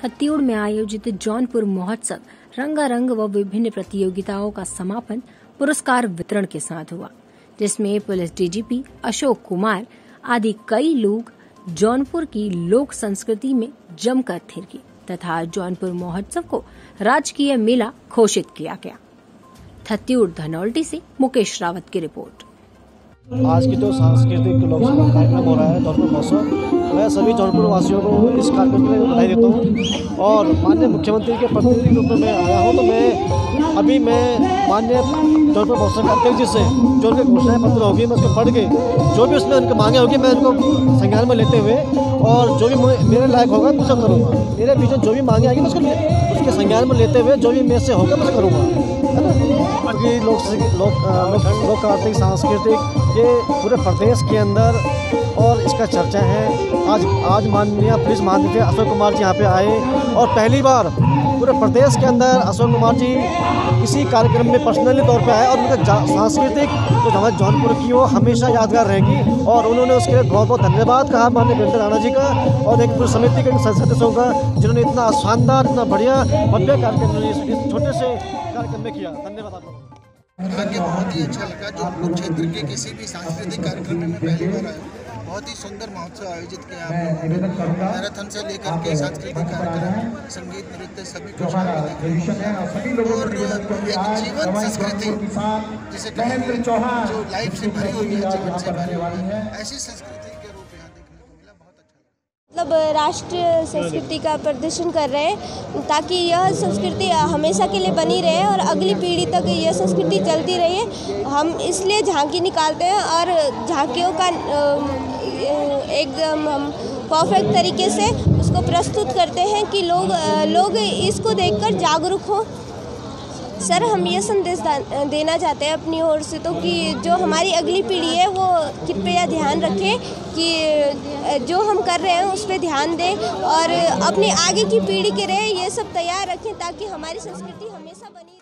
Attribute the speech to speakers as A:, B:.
A: थत्तियूड़ में आयोजित जौनपुर महोत्सव रंगारंग व विभिन्न प्रतियोगिताओं का समापन पुरस्कार वितरण के साथ हुआ, जिसमें पुलिस डीजीपी अशोक कुमार आदि कई लोग जौनपुर की लोक संस्कृति में जमकर थिरके तथा जौनपुर महोत्सव को राजकीय मेला घोषित किया गया। थत्तियूड़ धनौल्टी से मुकेश रावत की रिपोर्ट।
B: आज की जो सांस्कृतिक लोक कार्यक्रम हो रहा है जौनपुर महोत्सव, मैं सभी जौनपुर वासियों को इस कार्यक्रम के लिए बधाई देता हूँ और माननीय मुख्यमंत्री के प्रतिनिधि के रूप में मैं आया हूँ। तो मैं माननीय जौनपुर महोत्सव के अध्यक्ष जी से जो उनके घोषणा पत्र होगी मैं उसको पढ़ के जो भी उसमें उनकी मांगे होगी मैं उनको संज्ञान में लेते हुए और जो भी मेरे लायक होगा कुछ करूँगा। मेरे बीच जो भी मांगे आएगी मैं उसके संज्ञान में लेते हुए जो भी मेरे से होगा मैं करूँगा, है ना। क्योंकि लोक आर्थिक सांस्कृतिक ये पूरे प्रदेश के अंदर और इसका चर्चा है। आज माननीय पुलिस महानिदेशक अशोक कुमार जी यहाँ पे आए और पहली बार पूरे प्रदेश के अंदर अशोक कुमार जी किसी कार्यक्रम में पर्सनली तौर पे आए और उनका सांस्कृतिक जो हमारे जौनपुर की वो हमेशा यादगार रहेगी और उन्होंने उसके लिए बहुत बहुत धन्यवाद कहा माननीय वीरेंद्र राणा जी का और एक पूरी समिति के सदस्यों का जिन्होंने इतना शानदार इतना बढ़िया भव्य कार्यक्रम इस छोटे से कार्यक्रम में किया। धन्यवाद आप लोगों को।
C: आगे बहुत ही अच्छा लगा। जौनपुर क्षेत्र के किसी भी सांस्कृतिक कार्यक्रम में मैं पहली बार आया हूँ। बहुत ही सुंदर महोत्सव आयोजित किया आप लोगों ने। मैराथन से लेकर के सांस्कृतिक कार्यक्रम, संगीत, नृत्य सभी कुछ और एक जीवन संस्कृति जिसे कहेंगे जो लाइफ से भरी हुई है, जीवन से भरी हुई है, ऐसी संस्कृति के रूप यहाँ देखने को मिला। बहुत अच्छा
D: मतलब राष्ट्रीय संस्कृति का प्रदर्शन कर रहे हैं ताकि यह संस्कृति हमेशा के लिए बनी रहे और अगली पीढ़ी तक यह संस्कृति चलती रहे। हम इसलिए झांकी निकालते हैं और झांकियों का एकदम हम परफेक्ट तरीके से उसको प्रस्तुत करते हैं कि लोग इसको देखकर जागरूक हों। सर, हम ये संदेश देना चाहते हैं अपनी ओर से तो कि जो हमारी अगली पीढ़ी है वो कृपया ध्यान रखें कि जो हम कर रहे हैं उस पर ध्यान दें और अपनी आगे की पीढ़ी के लिए ये सब तैयार रखें ताकि हमारी संस्कृति हमेशा बनी रहे।